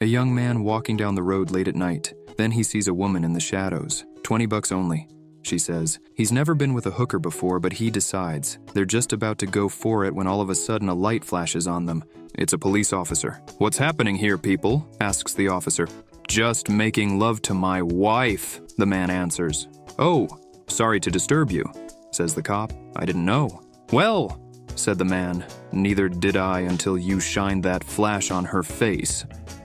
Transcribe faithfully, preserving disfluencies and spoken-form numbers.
A young man walking down the road late at night. Then he sees a woman in the shadows. Twenty bucks only, she says. He's never been with a hooker before, but he decides. They're just about to go for it when all of a sudden a light flashes on them. It's a police officer. "What's happening here, people?" asks the officer. "Just making love to my wife," the man answers. "Oh, sorry to disturb you," says the cop. "I didn't know." "Well," said the man, "neither did I until you shined that flash on her face."